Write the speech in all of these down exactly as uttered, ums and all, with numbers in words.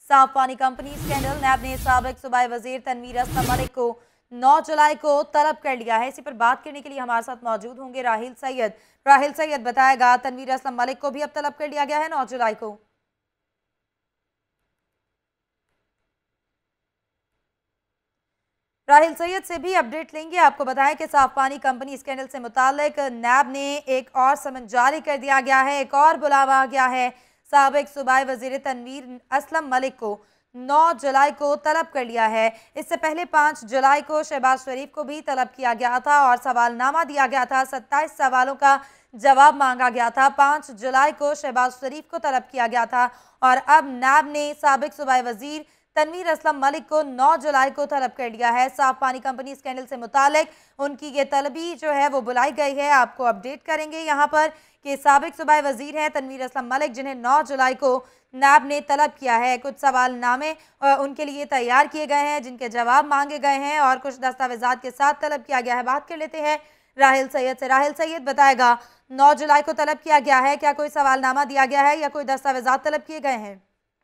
साफ पानी company scandal, नैब ने साबिक सूबाई वजीर तनवीर असलम मलिक को नौ जुलाई को तलब कर लिया है। इसी पर बात करने के लिए हमारे साथ मौजूद होंगे राहिल सैयद। राहिल सैयद बताएगा, तनवीर असलम मलिक को भी अब तलब कर लिया गया है नौ जुलाई को। राहिल सैयद से भी अपडेट लेंगे। आपको बताएं कि साफ पानी कंपनी स्कैंडल से मुतालिक नैब ने एक और समन जारी कर दिया गया है, एक और बुलावा गया है। साबिक सूबाई वजीर तनवीर असलम मलिक को नौ जुलाई को तलब कर लिया है। इससे पहले पाँच जुलाई को शहबाज शरीफ को भी तलब किया गया था और सवालनामा दिया गया था। सत्ताईस सवालों का जवाब मांगा गया था। पाँच जुलाई को शहबाज शरीफ को तलब किया गया था और अब नैब ने साबिक सूबाई वजीर तनवीर असलम मलिक को नौ जुलाई को तलब कर लिया है। साफ पानी कंपनी स्कैंडल से मुतालिक उनकी ये तलबी जो है वो बुलाई गई है। आपको अपडेट करेंगे यहाँ पर कि साबिक सूबाई वजीर हैं तनवीर असलम मलिक, जिन्हें नौ जुलाई को नैब ने तलब किया है। कुछ सवालनामे उनके लिए तैयार किए गए हैं जिनके जवाब मांगे गए हैं और कुछ दस्तावेजात के साथ तलब किया गया है। बात कर लेते हैं राहिल सैयद से। राहिल सैयद बताएगा, नौ जुलाई को तलब किया गया है, क्या कोई सवालनामा दिया गया है या कोई दस्तावेजात तलब किए गए हैं?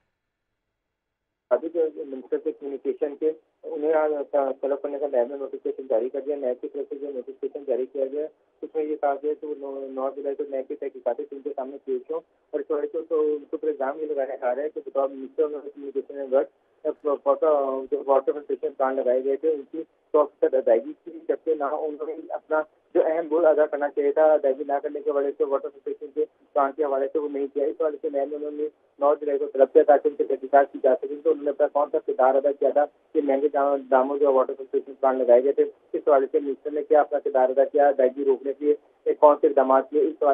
अभी जो मिनिस्टर के कम्युनिकेशन के उन्हें तलब करने का नैब ने नोटिफिकेशन जारी कर दिया। नैब की तरफ से जो नोटिफिकेशन जारी किया गया उसमें ये कहा गया कि वो नौ जुलाई को नैब की तहकीकातें उनके सामने पेश हों और इस वजह से तो उनके ऊपर इल्जाम ये लगाया जा रहा है कि बतौर मिनिस्टर उन्होंने कम्युनिकेशन में वर्क जो वाटर फिल्ट्रेशन प्लान लगाए गए थे उनकी सौ फीसद अदायगी की, जबकि ना उन्होंने अपना जो अहम रोल अदा करना चाहिए था अदायगी ना करने के वजह से वाटर फिल्ट्रेशन के प्लान के हवाले से वो नहीं किया। इस वजह से नैब ने उन्होंने नौ जुलाई को तलब किया ताकि उनकी तहकीकात की जा सके। तो उन्होंने अपना कौन सा किरदार अदा किया था कि महंगे दामों जो वाटर फिल्ट्रेशन प्लान लगाए गए थे, इस वजह से मिनिस्टर ने क्या अपना किरदार अदा किया अदायगी रोकने के लिए कौन से इकदाम किए, इस